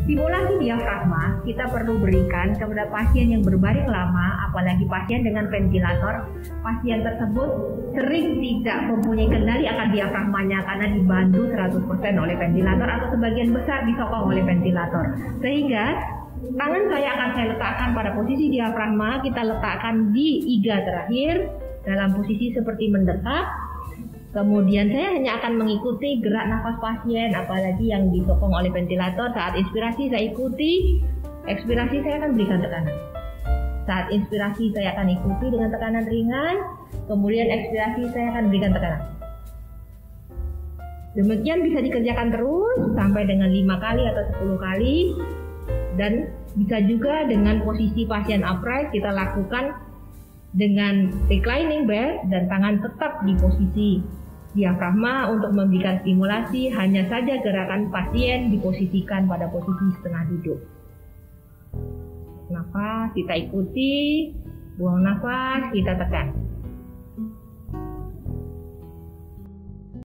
Stimulasi diafragma kita perlu berikan kepada pasien yang berbaring lama, apalagi pasien dengan ventilator. Pasien tersebut sering tidak mempunyai kendali akan diafragmanya karena dibantu 100% oleh ventilator atau sebagian besar disokong oleh ventilator. Sehingga tangan saya akan saya letakkan pada posisi diafragma, kita letakkan di iga terakhir dalam posisi seperti mendekat. Kemudian saya hanya akan mengikuti gerak nafas pasien, apalagi yang disokong oleh ventilator. Saat inspirasi saya ikuti, ekspirasi saya akan berikan tekanan. Saat inspirasi saya akan ikuti dengan tekanan ringan, kemudian ekspirasi saya akan berikan tekanan. Demikian bisa dikerjakan terus sampai dengan 5 kali atau 10 kali. Dan bisa juga dengan posisi pasien upright kita lakukan dengan reclining bed dan tangan tetap di posisi diafragma untuk memberikan stimulasi. Hanya saja gerakan pasien diposisikan pada posisi setengah duduk. Nafas kita ikuti, buang nafas kita tekan.